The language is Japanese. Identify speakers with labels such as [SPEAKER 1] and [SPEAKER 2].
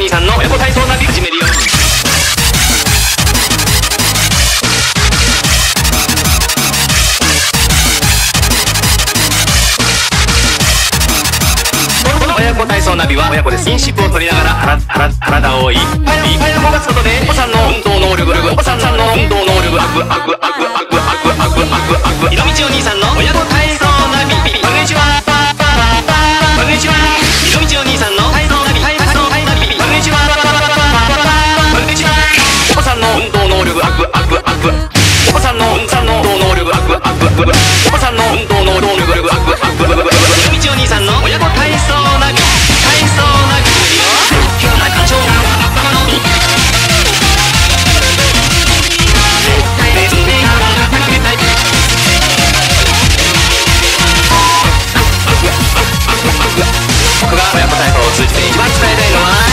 [SPEAKER 1] 兄さんの親子体操ナビ始めるよ。親子体操ナビは親子でスキンシップを取りながら体をいっぱい動かすことでお子さんの運動能力お子さんの運動能力アップ色道お兄さんの親子体操ナビこんにちはこんにちは色道お兄さんの体操ナビこんにちはこんにちはお子さんの運動能力アップお子さんの運動能力アップお子さんの運動能力アップ色道お兄さんの親子体操ナビ今日の課長僕が親子体操を通じて一番伝えたいのは